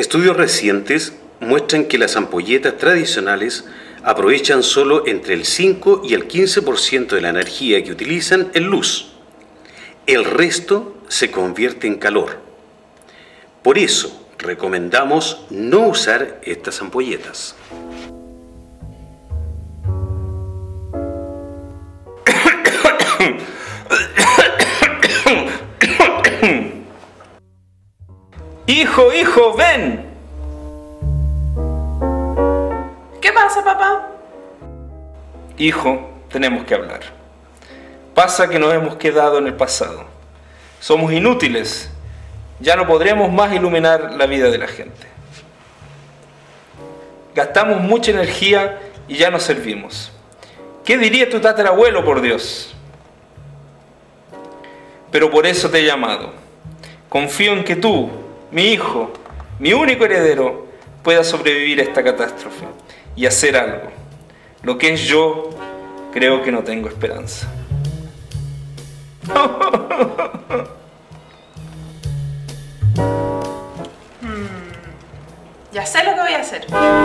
Estudios recientes muestran que las ampolletas tradicionales aprovechan solo entre el 5 y el 15% de la energía que utilizan en luz. El resto se convierte en calor. Por eso, recomendamos no usar estas ampolletas. Hijo, hijo, ven. ¿Qué pasa, papá? Hijo, tenemos que hablar. Pasa que nos hemos quedado en el pasado. Somos inútiles. Ya no podremos más iluminar la vida de la gente. Gastamos mucha energía y ya no servimos. ¿Qué diría tu tatarabuelo, por Dios? Pero por eso te he llamado. Confío en que tú, mi hijo, mi único heredero, puedas sobrevivir a esta catástrofe y hacer algo. Lo que es yo, creo que no tengo esperanza. Ya sé lo que voy a hacer.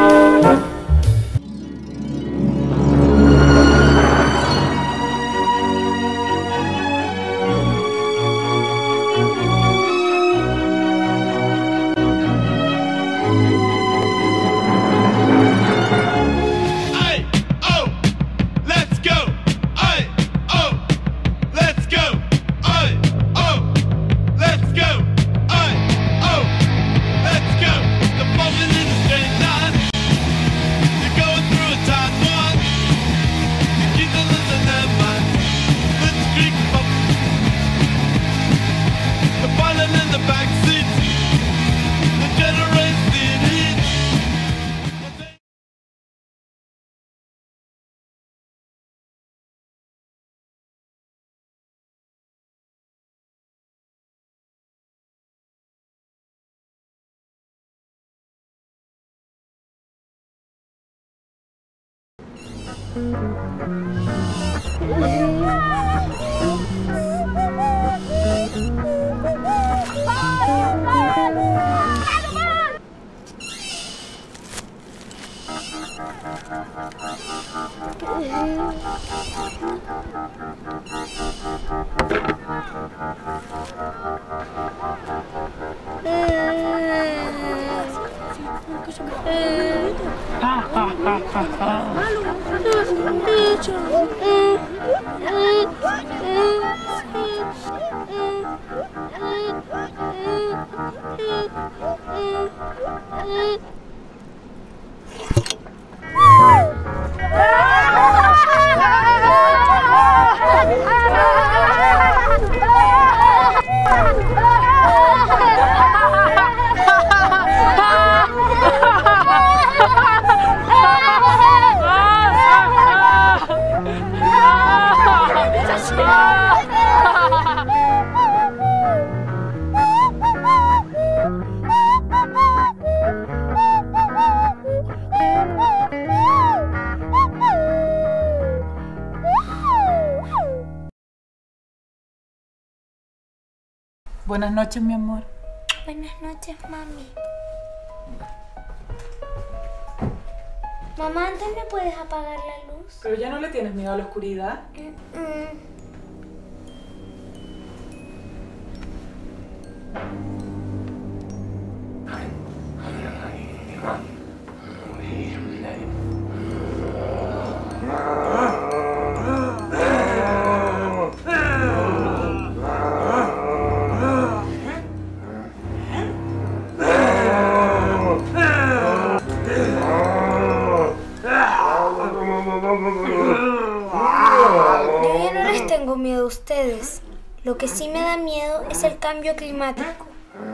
Buenas noches, mi amor. Buenas noches, mami. Mamá, ¿antes me puedes apagar la luz? ¿Pero ya no le tienes miedo a la oscuridad? Yo ya no les tengo miedo a ustedes. Lo que sí me da miedo es el cambio climático.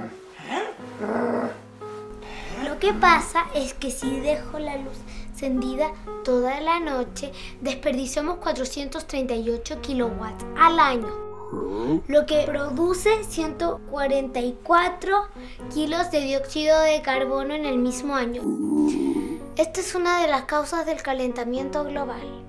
Lo que pasa es que si dejo la luz encendida toda la noche, desperdiciamos 438 kilowatts al año, lo que produce 144 kilos de dióxido de carbono en el mismo año. Esta es una de las causas del calentamiento global.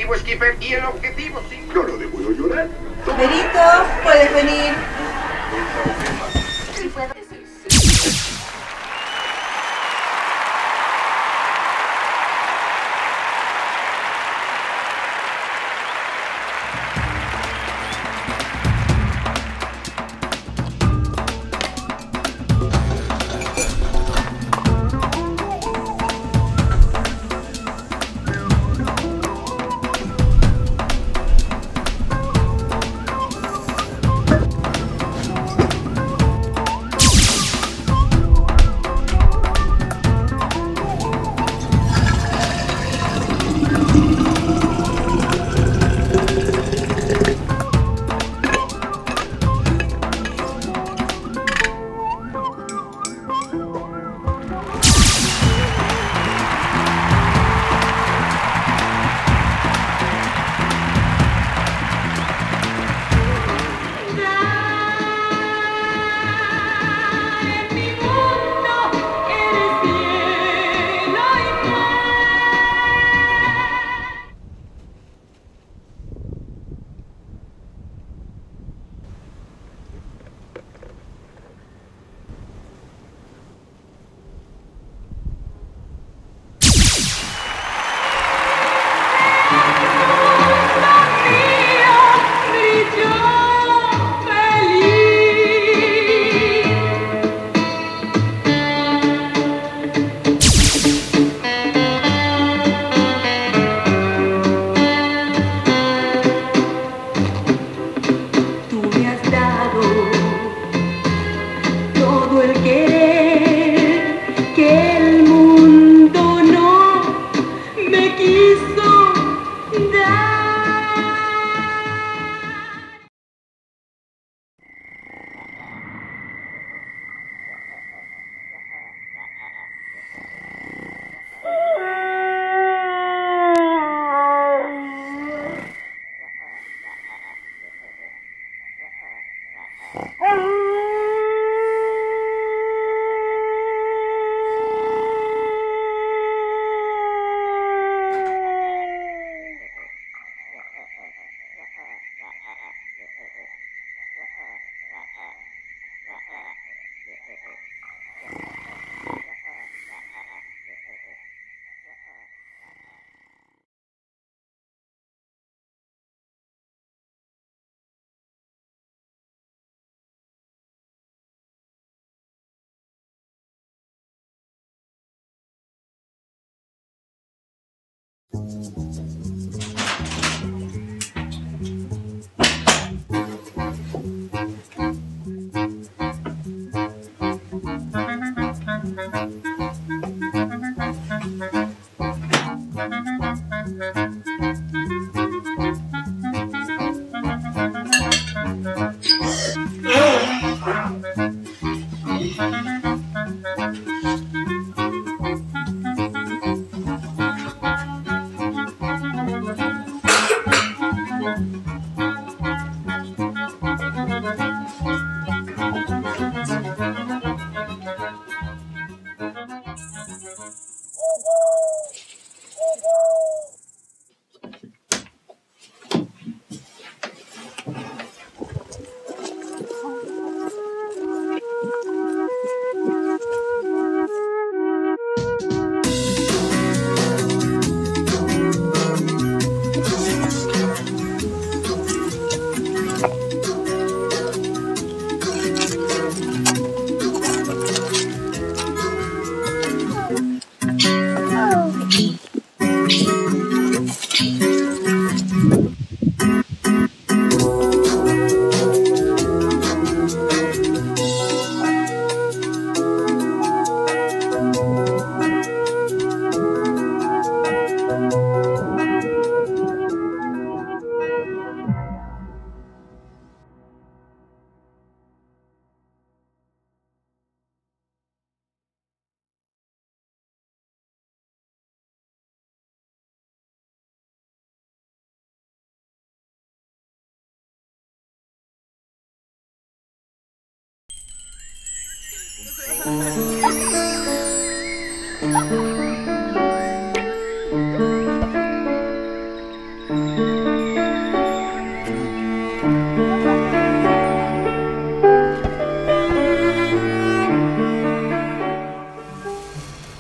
objetivo, Skipper, y el objetivo, sí. Yo no le puedo llorar. Berito, puedes venir.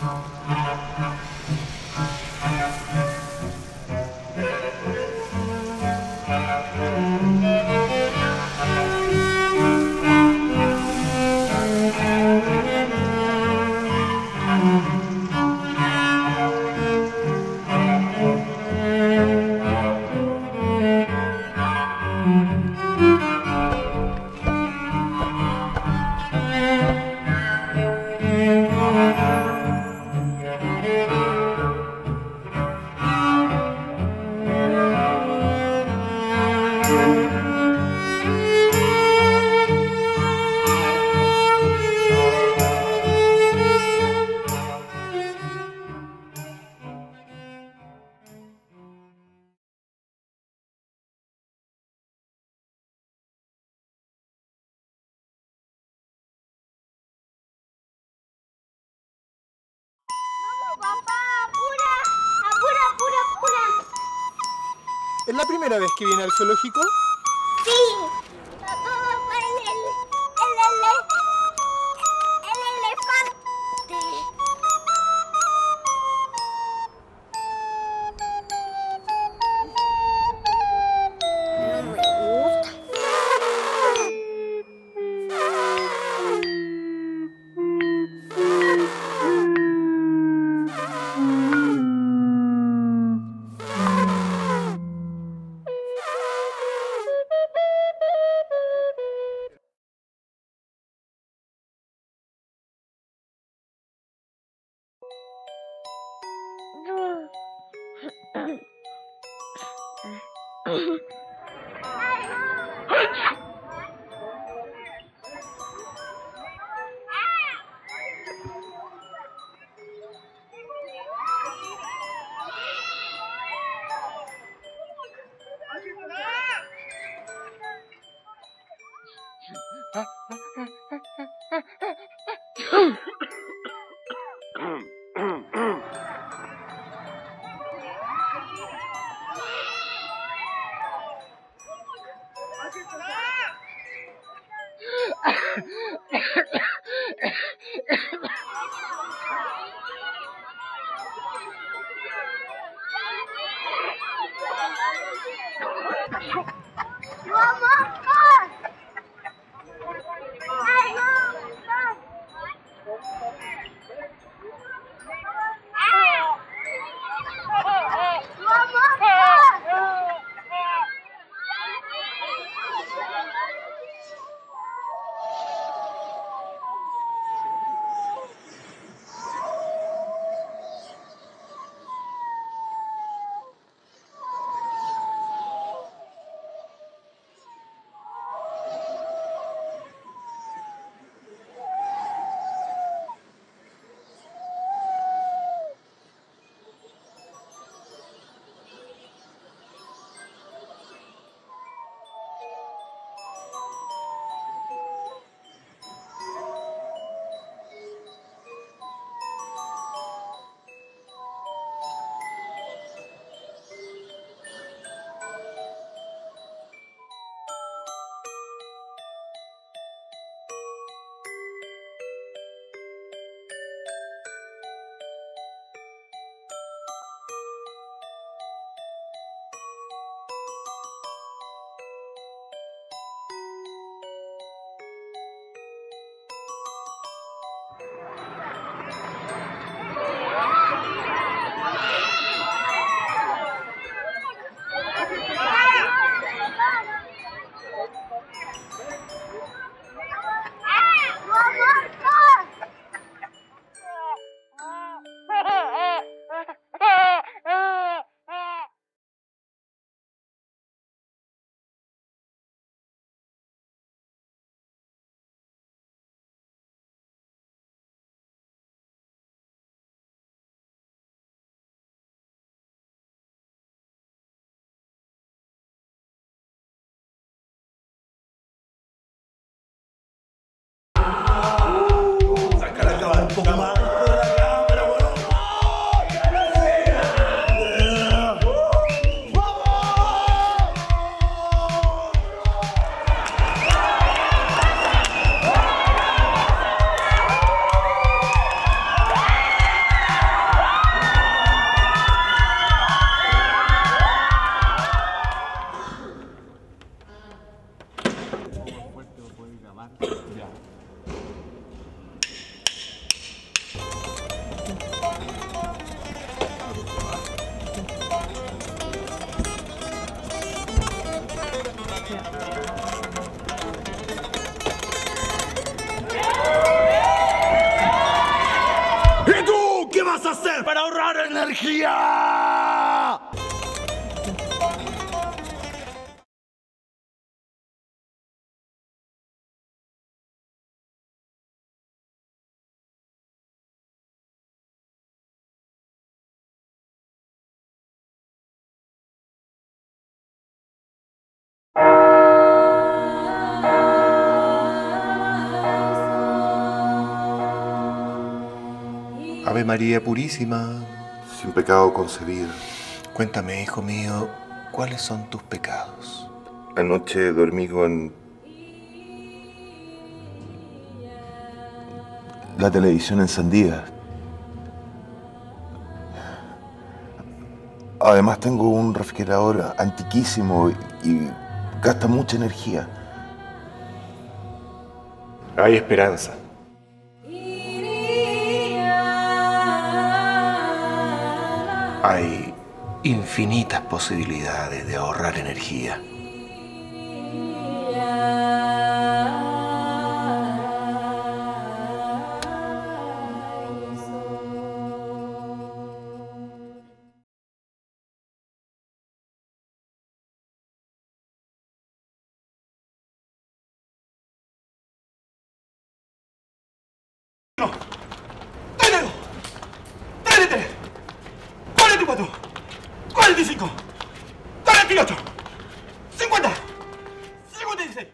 ¡Papá, apura! ¡Apura, apura, apura! ¿Es la primera vez que viene al zoológico? ¡Sí! Papá, papá, el elefante. No me gusta. vamos a hacer para ahorrar energía? Ave María Purísima, sin pecado concebida. Cuéntame, hijo mío, ¿cuáles son tus pecados? Anoche dormí con la televisión encendida. Además tengo un refrigerador antiquísimo y gasta mucha energía. Hay esperanza. Hay infinitas posibilidades de ahorrar energía. ¡Tráetelo! ¡43! ¡44! ¡45! ¡48! ¡50! ¡56!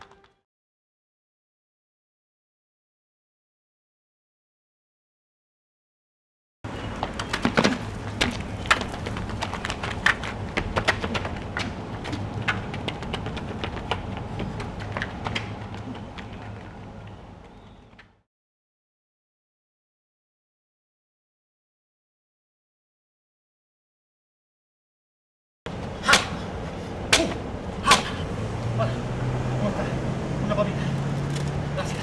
Una papita. Gracias.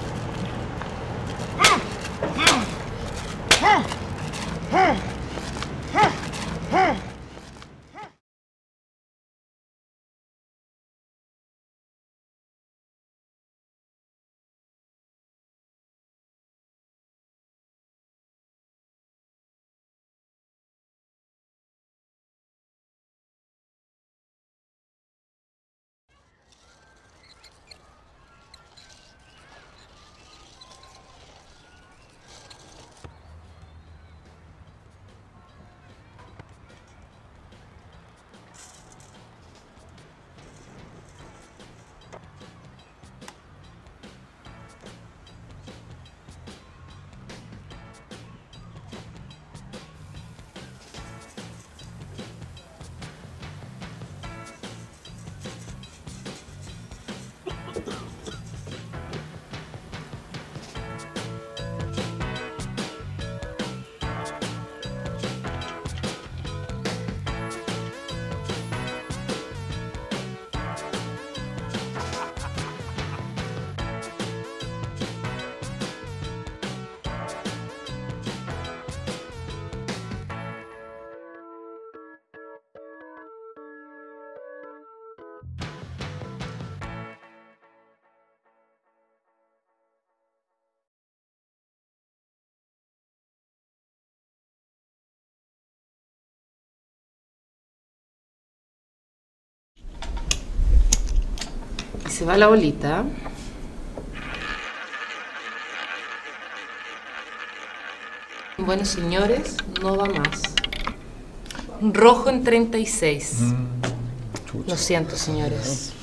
Se va la bolita. Bueno, señores, no va más. Rojo en 36. Lo siento, señores.